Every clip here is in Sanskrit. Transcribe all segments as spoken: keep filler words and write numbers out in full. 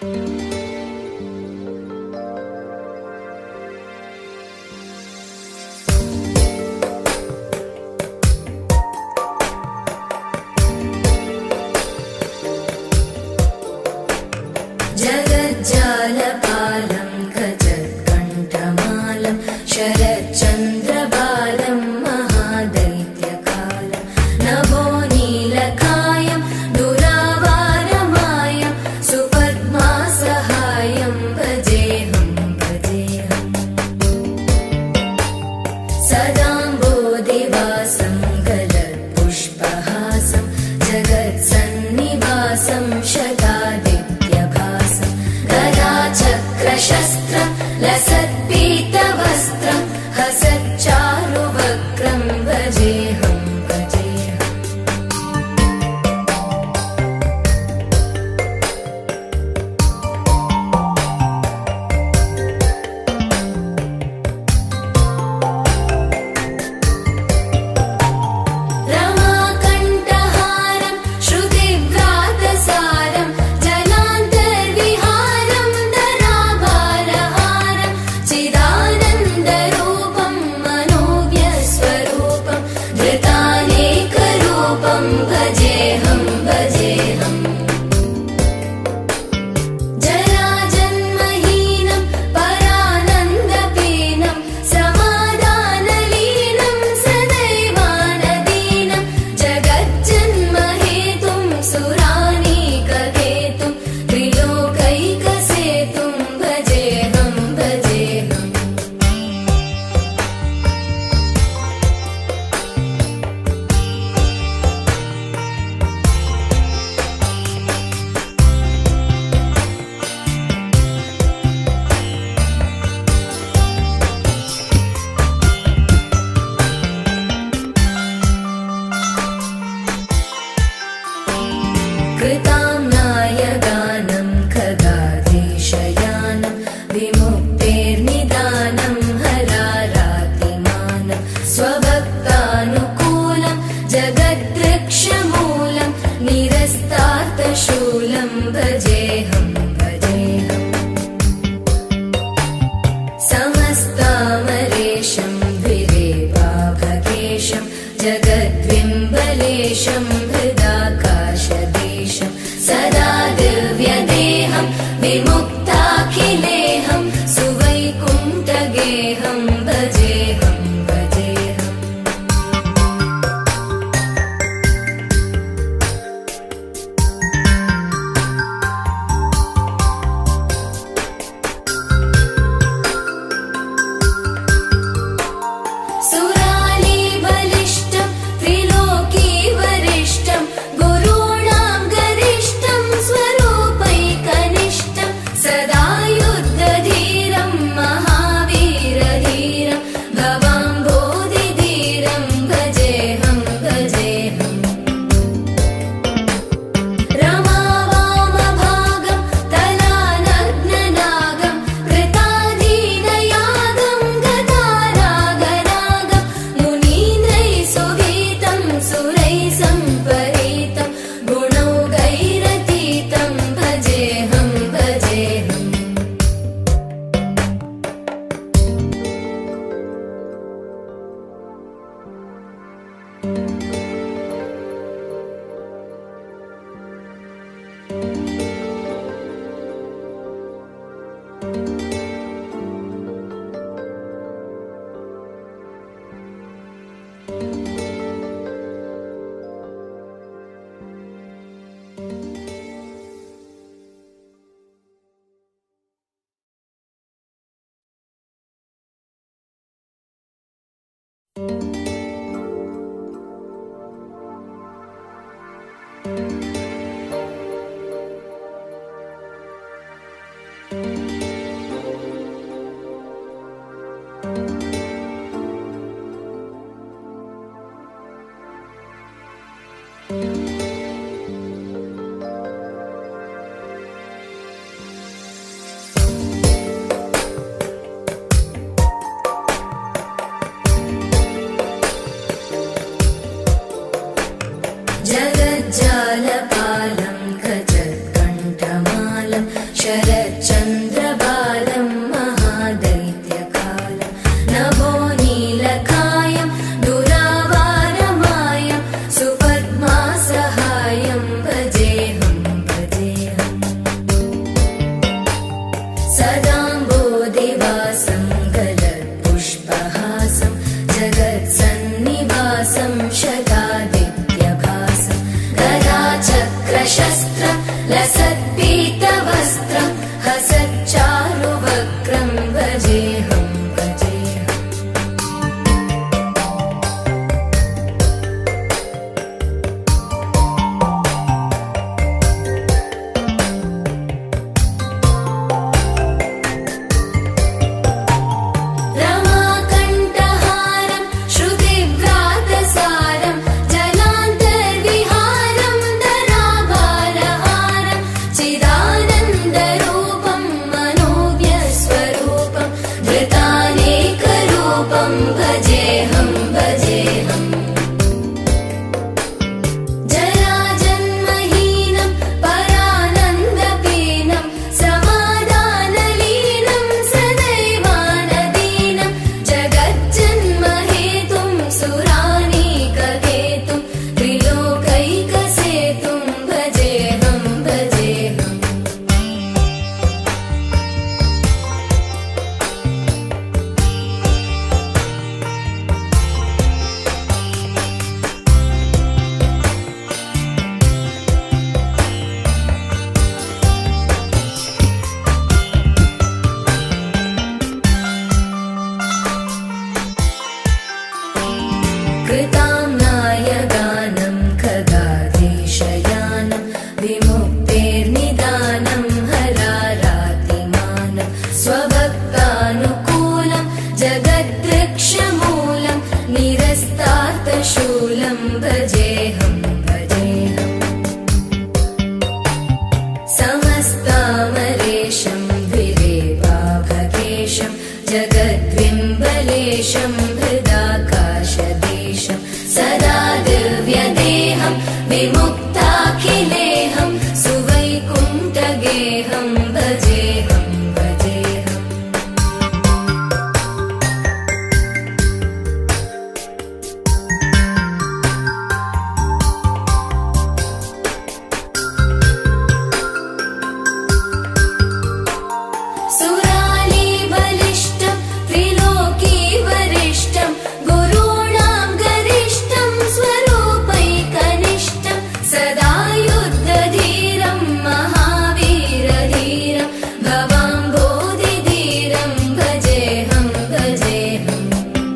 जगज्जालपालं खजत्कण्ठमालं शरच्चन्द्रबालं महादैत्यकालं नभो नीलकायं दुरावारमायं सुपद्मासहायं भजेऽहं भजेऽहम् सदाम्बोधिवासं गलत्पुष्पहासं जगत्सन्निवासं शतादित्यभासं गदाचक्रशस्त्रं लसत्पीतवस्त्रं हसच्चारुवक्त्रं भजेऽहं भजेऽहम् रमाकण्ठहारं श्रुतिव्रातसारं जलान्तर्विहारं धराभारहारं चिदानन्दरूपं मनोज्ञस्वरूपं धृतानेकरूपं भजेऽहं भजेऽहम् जराजन्महीनं परानन्दपीनं समाधानलीनं सदैवानदीनं जगज्जन्महेतुं सुरानीककेतुं त्रिलोकैकसेतुं भजेऽहं भजेऽहम् कृताम्नायगानं खगाधीशयानं विमुक्तेर्निदानं हरारातिमानं स्वभक्तानुकूलं जगद्वृक्षमूलं निरस्तार्थशूलं भजेऽहं भजेऽहम् समस्तामरेशं द्विरेवाभकेशं जगद्विम्बलेशं हृदाकाशदेशं सदा दिव्यदेहं विमुक्ताखिलेहं सुवैकुण्ठगेहं भजेऽहं भजेऽहम् सुरालीबलिष्ठं त्रिलोकीवरिष्ठं गुरूणां गरिष्ठं स्वरूपैकनिष्ठं सदा युद्धधीरं महावीरधीरं भवाम्बोधिधीरं भजेऽहं भजेऽहम् रमावामभागं तलानग्ननागं कृताधीनयागं गतारागरागं मुनीन्द्रैः सुभीतं सुरैः सम्परीतं गुणौघैरतीतं भजेऽहं भजेऽहम् जगज्जालपालं खजत्कण्ठमालं शर शस्त्रं लसत्पीतवस्त्रं हसच्चारुवक्त्रं भजेऽहं भजेऽहम् रमाकण्ठहारं श्रुतिव्रातसारं जलान्तर्विहारं धराभारहारं चिदानन्दरूपं मनोव्यस्वरूपं धृतानेकरूपं भजेऽहं भजेऽहम् जराजन्महीनं परानन्दपीनं समाधानलीनं सदैवानदीनं जगज्जन्महेतुं सुरानीककेतुं त्रिलोकैकसेतुं भजेऽहं भजेऽहम् कृताम्नायगानं खगाधीशयानं विमुक्तेर्निदानं हरारातिमानं स्वभक्तानुकूलं जगद्वृक्षमूलं निरस्तार्थशूलं भजेऽहं भजेऽहम् समस्तामरेशं द्विरेवाभकेशं जगद्विम्बलेशं हृदाकाशदेशं सदा दिव्यदेहं विमुक्ताखिलेहं सुवैकुण्ठगेहं भजेऽहं भजेऽहम् सुरालीबलिष्ठं त्रिलोकीवरिष्ठं गुरूणां गरिष्ठं स्वरूपैकनिष्ठं सदा युद्धधीरं महावीरधीरं भवाम्बोधिधीरं भजेऽहं भजेऽहम्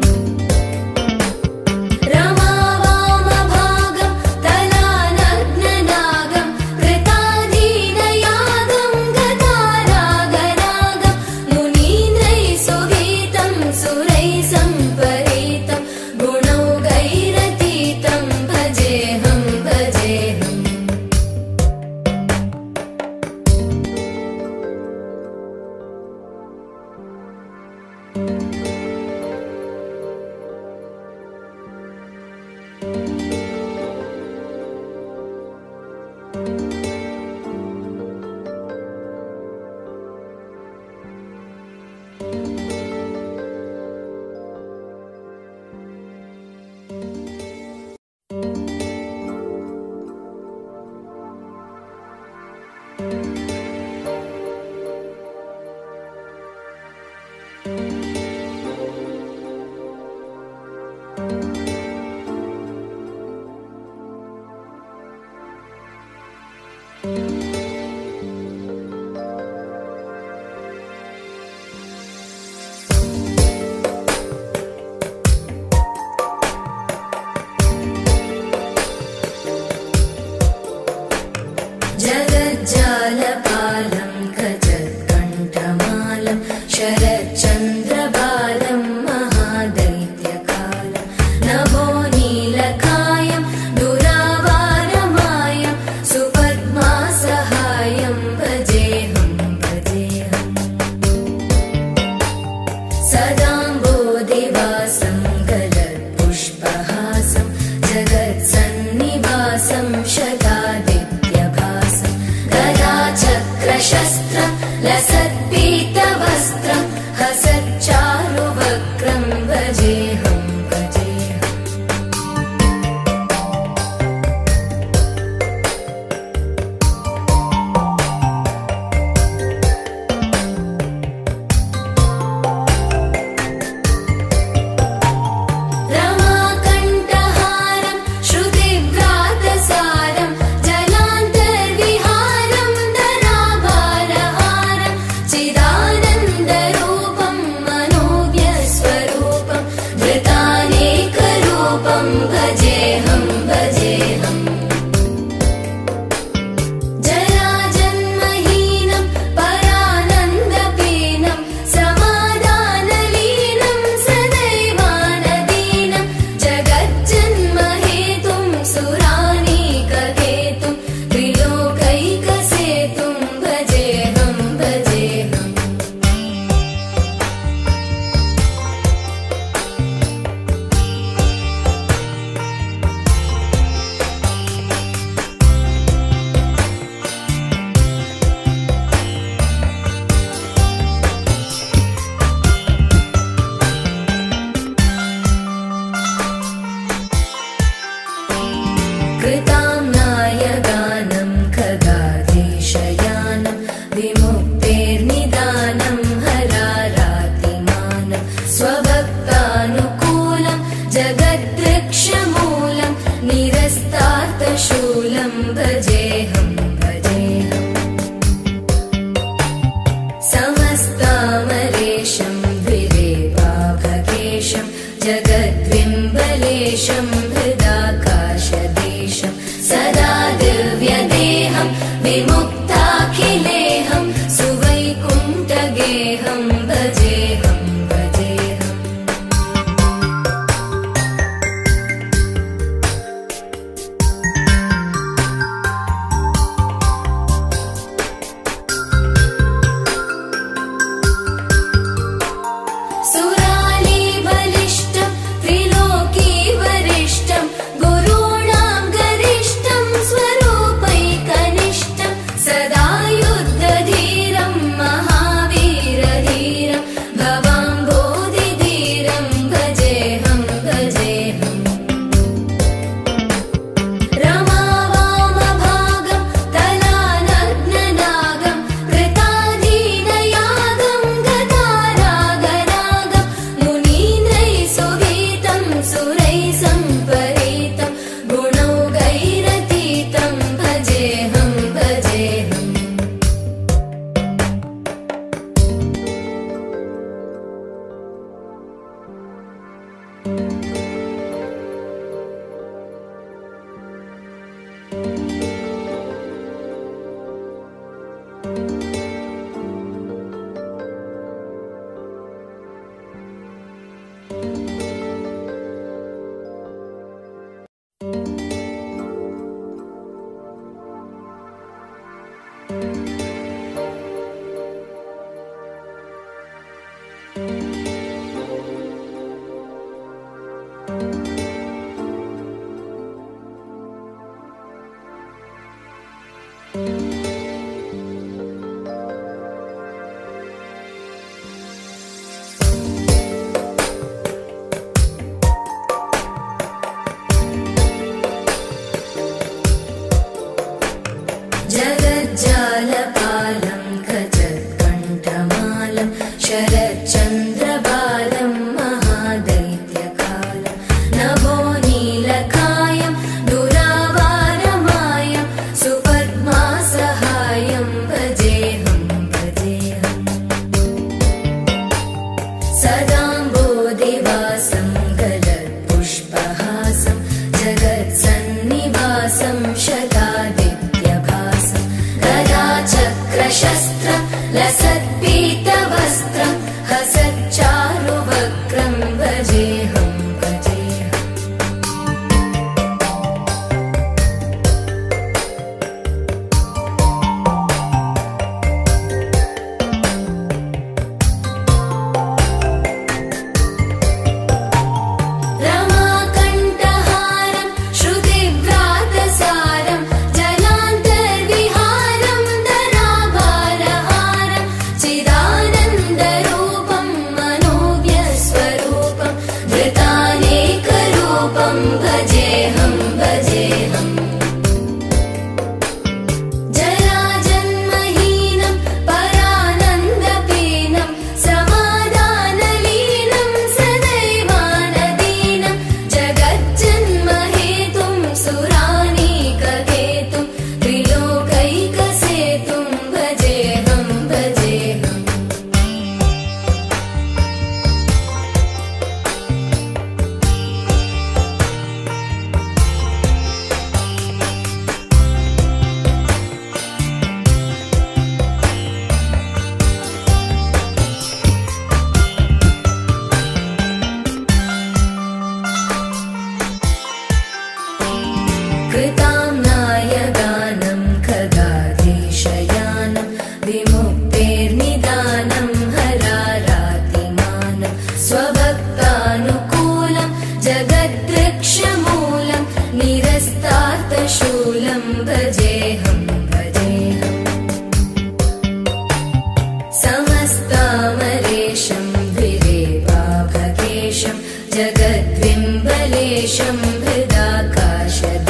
रमावामभागं तलानग्ननागं कृताधीनयागं गतारागरागं मुनीन्द्रैः सुगीतं सुरैः सम्परीतं गुणौघैरतीतं भजेऽहं भजेऽहम् जगज्जालपालं खचत्कण्ठमालं शरच्चन्द्रबालं महादैत्यकालं नभो नीलकायं दुरावारमायं सुपद्मासहायं भजेऽहं भजेऽहम् सदाम्बोधिवासं गलत्पुष्पहासं जगत्सन्निवासं शतादित्यभासं गदाचक्र जगज्जालपालं गजत्कण्ठमालं शरच्चन्द्रबालं महादैत्यकालं नभो नीलकायं दुरावारमायं सुपद्मासहायं भजेऽहं भजेऽहम् सदाम्बोधिवासं गलत्पुष्पहासं जगत्सन्निवासं शतादित्यभासं गदाचक्रशस्त्रं लसत्पीतवस्त्रं हसच्चारुवक्त्रं भजेऽहं भजेऽहम् रमाकण्ठहारं श्रुतिव्रातसारं जलान्तर्विहारं धराभारहारं चिदानन्दरूपं मनोव्यस्वरूपं धृतानेकरूपं भजेऽहं भजेऽहम् जराजन्महीनं परानन्दपीनं समाधानलीनं सदैवानदीनं जगज्जन्महेतुं सुरानीककेतुं त्रिलोकैकसेतुं भजेऽहं भजेऽहम् कृताम्नायगानं खगाधीशयानं विमुक्तेर्निदानं हरारातिमानं स्वभक्तानुकूलं जगद्वृक्षमूलं निरस्तार्थशूलं भजेऽहं भजेऽहम् समस्तामरेशं द्विरेवाभकेशं जगद्विम्बलेशं हृदाकाशदीशं